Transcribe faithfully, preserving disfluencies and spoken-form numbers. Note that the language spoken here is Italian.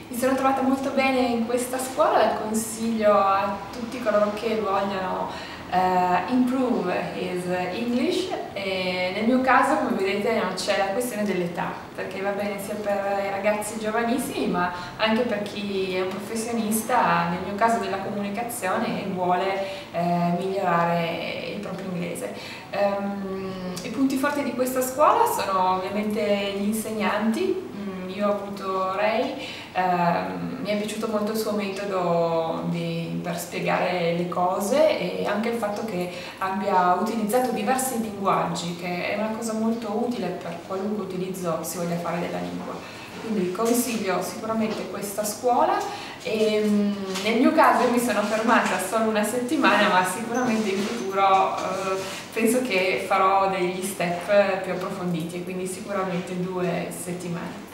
Mi sono trovata molto bene in questa scuola, la consiglio a tutti coloro che vogliono uh, improve his English, e nel mio caso, come vedete, non c'è la questione dell'età, perché va bene sia per i ragazzi giovanissimi ma anche per chi è un professionista, nel mio caso della comunicazione, e vuole eh, migliorare il proprio inglese. Um, I punti forti di questa scuola sono ovviamente gli insegnanti. Io ho avuto Ray, ehm, mi è piaciuto molto il suo metodo di, per spiegare le cose, e anche il fatto che abbia utilizzato diversi linguaggi, che è una cosa molto utile per qualunque utilizzo si voglia fare della lingua. Quindi consiglio sicuramente questa scuola, e mh, nel mio caso mi sono fermata solo una settimana, ma sicuramente in futuro eh, penso che farò degli step più approfonditi, e quindi sicuramente due settimane.